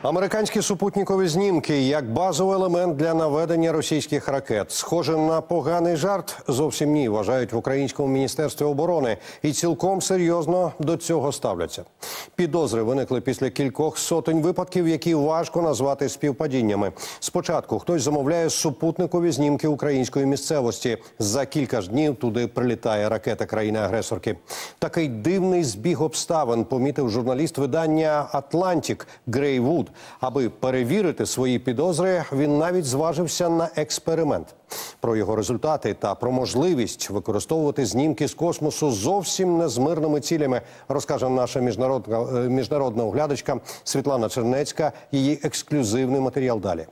Американські супутникові знімки як базовий елемент для наведення російських ракет. Схоже на поганий жарт? Зовсім ні, вважають в Українському міністерстві оборони. І цілком серйозно до цього ставляться. Підозри виникли після кількох сотень випадків, які важко назвати співпадіннями. Спочатку хтось замовляє супутникові знімки української місцевості. За кілька ж днів туди прилітає ракета країни-агресорки. Такий дивний збіг обставин помітив журналіст видання «Атлантик» Грей Вуд. Аби перевірити свої підозри, він навіть зважився на експеримент. Про його результати та про можливість використовувати знімки з космосу зовсім не з мирними цілями, розкаже наша міжнародна оглядачка Світлана Чернецька. Її ексклюзивний матеріал далі.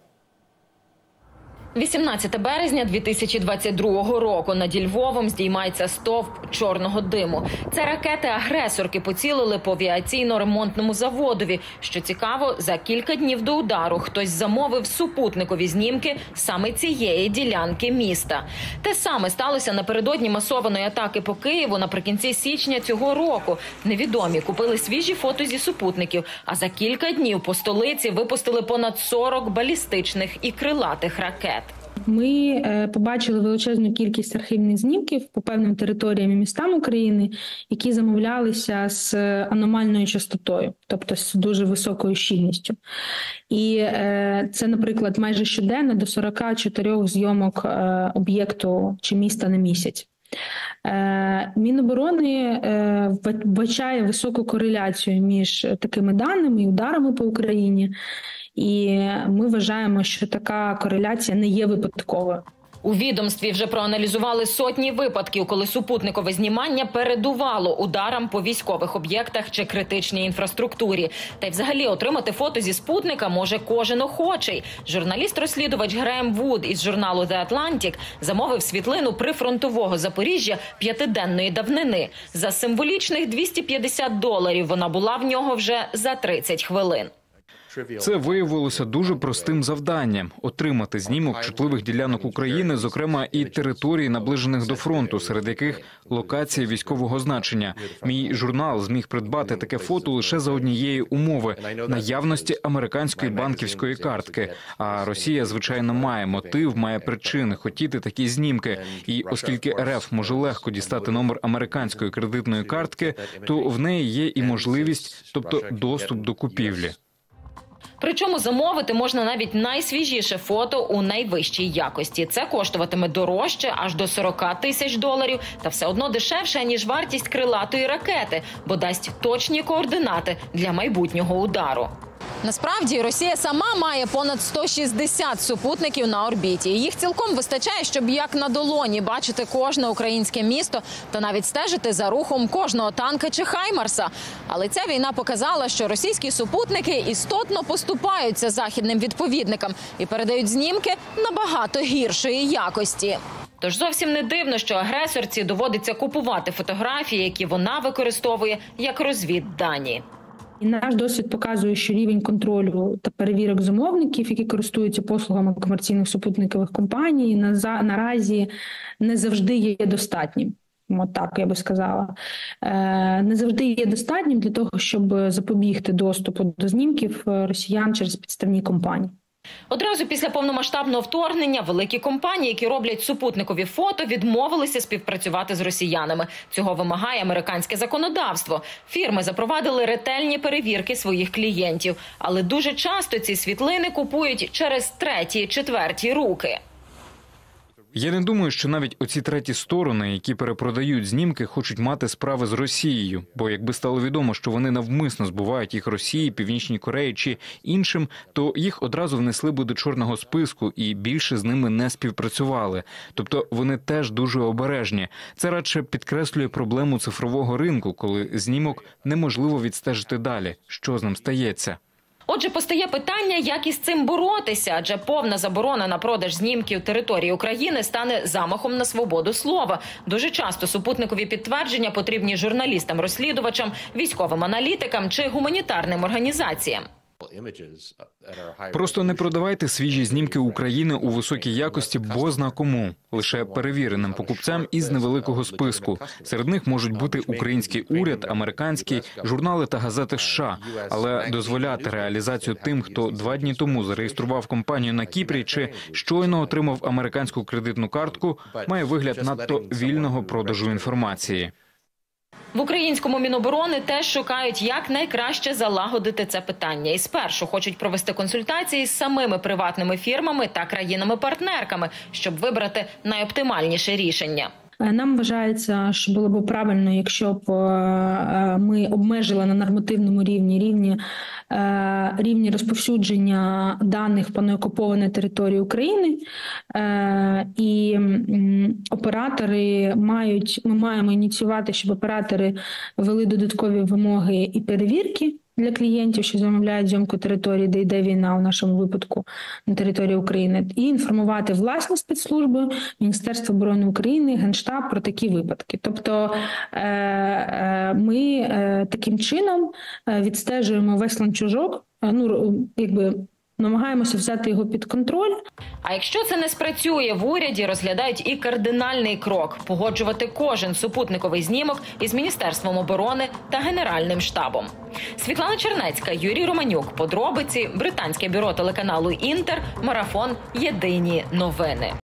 18 березня 2022 року над Львовом здіймається стовп чорного диму. Це ракети-агресорки поцілили по авіаційно-ремонтному заводові. Що цікаво, за кілька днів до удару хтось замовив супутникові знімки саме цієї ділянки міста. Те саме сталося напередодні масованої атаки по Києву наприкінці січня цього року. Невідомі купили свіжі фото зі супутників, а за кілька днів по столиці випустили понад 40 балістичних і крилатих ракет. Ми побачили величезну кількість архівних знімків по певним територіям і містам України, які замовлялися з аномальною частотою, тобто з дуже високою щільністю. І це, наприклад, майже щоденно до 44 зйомок об'єкту чи міста на місяць. Міноборони вбачає високу кореляцію між такими даними і ударами по Україні. І ми вважаємо, що така кореляція не є випадковою. У відомстві вже проаналізували сотні випадків, коли супутникове знімання передувало ударам по військових об'єктах чи критичній інфраструктурі. Та й взагалі отримати фото зі спутника може кожен охочий. Журналіст-розслідувач Греєм Вуд із журналу The Atlantic замовив світлину прифронтового Запоріжжя 5-денної давнини. За символічних $250 вона була в нього вже за 30 хвилин. Це виявилося дуже простим завданням – отримати знімок чутливих ділянок України, зокрема і територій, наближених до фронту, серед яких локації військового значення. Мій журнал зміг придбати таке фото лише за однієї умови – наявності американської банківської картки. А Росія, звичайно, має мотив, має причини хотіти такі знімки. І оскільки РФ може легко дістати номер американської кредитної картки, то в неї є і можливість, тобто доступ до купівлі. Причому замовити можна навіть найсвіжіше фото у найвищій якості. Це коштуватиме дорожче, аж до $40 тисяч, та все одно дешевше, ніж вартість крилатої ракети, бо дасть точні координати для майбутнього удару. Насправді, Росія сама має понад 160 супутників на орбіті. Їх цілком вистачає, щоб як на долоні бачити кожне українське місто та навіть стежити за рухом кожного танка чи хаймарса. Але ця війна показала, що російські супутники істотно поступаються західним відповідникам і передають знімки набагато гіршої якості. Тож зовсім не дивно, що агресорці доводиться купувати фотографії, які вона використовує як розвіддані. І наш досвід показує, що рівень контролю та перевірок замовників, які користуються послугами комерційних супутникових компаній, наразі не завжди є достатнім. От так, я би сказала. Не завжди є достатнім для того, щоб запобігти доступу до знімків росіян через підставні компанії. Одразу після повномасштабного вторгнення великі компанії, які роблять супутникові фото, відмовилися співпрацювати з росіянами. Цього вимагає американське законодавство. Фірми запровадили ретельні перевірки своїх клієнтів. Але дуже часто ці світлини купують через треті, четверті руки. Я не думаю, що навіть оці треті сторони, які перепродають знімки, хочуть мати справи з Росією. Бо якби стало відомо, що вони навмисно збувають їх Росії, Північній Кореї чи іншим, то їх одразу внесли би до чорного списку і більше з ними не співпрацювали. Тобто вони теж дуже обережні. Це радше підкреслює проблему цифрового ринку, коли знімок неможливо відстежити далі. Що з ним стається? Отже, постає питання, як із цим боротися, адже повна заборона на продаж знімків території України стане замахом на свободу слова. Дуже часто супутникові підтвердження потрібні журналістам-розслідувачам, військовим аналітикам чи гуманітарним організаціям. Просто не продавайте свіжі знімки України у високій якості бозна кому, лише перевіреним покупцям із невеликого списку. Серед них можуть бути український уряд, американські, журнали та газети США. Але дозволяти реалізацію тим, хто 2 дні тому зареєстрував компанію на Кіпрі чи щойно отримав американську кредитну картку, має вигляд надто вільного продажу інформації. В українському Міноборони теж шукають, як найкраще залагодити це питання. І спершу хочуть провести консультації з самими приватними фірмами та країнами-партнерками, щоб вибрати найоптимальніше рішення. Нам вважається, що було б правильно, якщо б ми обмежили на нормативному рівні розповсюдження даних по неокупованій території України. І ми маємо ініціювати, щоб оператори ввели додаткові вимоги і перевірки для клієнтів, що замовляють зйомку території, де йде війна, у нашому випадку на території України, і інформувати власні спецслужби, Міністерство оборони України, Генштаб про такі випадки. Тобто ми таким чином відстежуємо весь ланцюжок, намагаємося взяти його під контроль. А якщо це не спрацює, в уряді розглядають і кардинальний крок – погоджувати кожен супутниковий знімок із Міністерством оборони та Генеральним штабом. Світлана Чернецька, Юрій Романюк. Подробиці. Британське бюро телеканалу «Інтер». Марафон. Єдині новини.